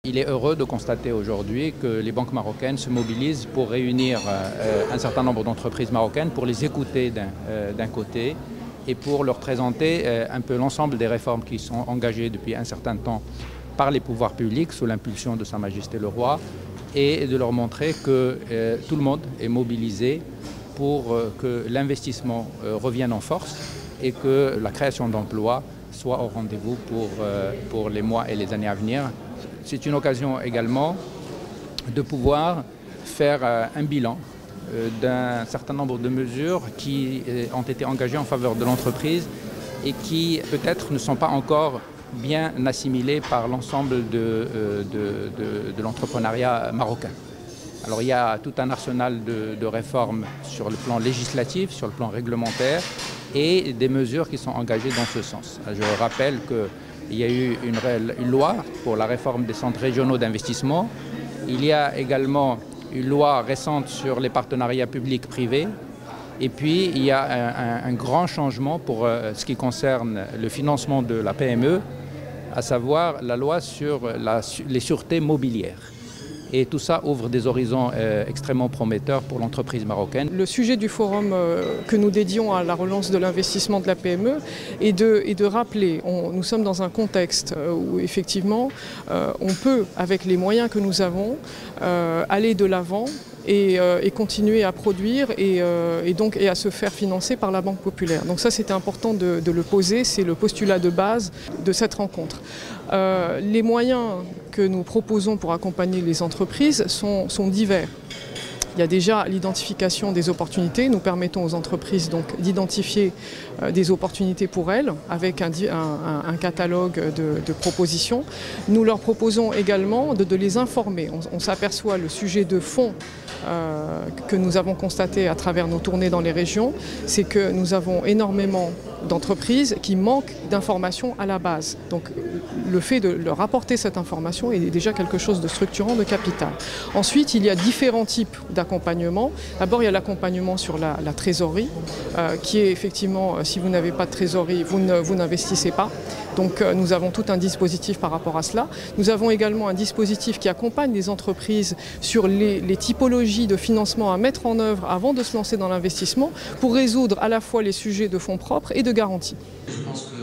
il est heureux de constater aujourd'hui que les banques marocaines se mobilisent pour réunir un certain nombre d'entreprises marocaines, pour les écouter d'un côté et pour leur présenter un peu l'ensemble des réformes qui sont engagées depuis un certain temps par les pouvoirs publics sous l'impulsion de Sa Majesté le Roi, et de leur montrer que tout le monde est mobilisé pour que l'investissement revienne en force et que la création d'emplois soit au rendez-vous pour les mois et les années à venir. C'est une occasion également de pouvoir faire un bilan d'un certain nombre de mesures qui ont été engagées en faveur de l'entreprise et qui peut-être ne sont pas encore bien assimilées par l'ensemble de l'entrepreneuriat marocain. Alors il y a tout un arsenal de réformes sur le plan législatif, sur le plan réglementaire et des mesures qui sont engagées dans ce sens. Je rappelle qu'il y a eu une loi pour la réforme des centres régionaux d'investissement. Il y a également une loi récente sur les partenariats publics-privés. Et puis il y a un grand changement pour ce qui concerne le financement de la PME, à savoir la loi sur les sûretés mobilières. Et tout ça ouvre des horizons extrêmement prometteurs pour l'entreprise marocaine. Le sujet du forum que nous dédions à la relance de l'investissement de la PME est de rappeler, nous sommes dans un contexte où effectivement on peut, avec les moyens que nous avons, aller de l'avant et continuer à produire et à se faire financer par la Banque populaire. Donc ça, c'était important de le poser, c'est le postulat de base de cette rencontre. Les moyens que nous proposons pour accompagner les entreprises sont divers. Il y a déjà l'identification des opportunités. Nous permettons aux entreprises d'identifier des opportunités pour elles avec un catalogue de propositions. Nous leur proposons également de les informer. On s'aperçoit le sujet de fond que nous avons constaté à travers nos tournées dans les régions, c'est que nous avons énormément d'entreprises qui manquent d'informations à la base. Donc le fait de leur apporter cette information est déjà quelque chose de structurant, de capital. Ensuite, il y a différents types d'accompagnement. D'abord, il y a l'accompagnement sur la trésorerie, qui est effectivement, si vous n'avez pas de trésorerie, vous n'investissez pas. Donc nous avons tout un dispositif par rapport à cela. Nous avons également un dispositif qui accompagne les entreprises sur les typologies de financement à mettre en œuvre avant de se lancer dans l'investissement pour résoudre à la fois les sujets de fonds propres et de garantie. Je pense que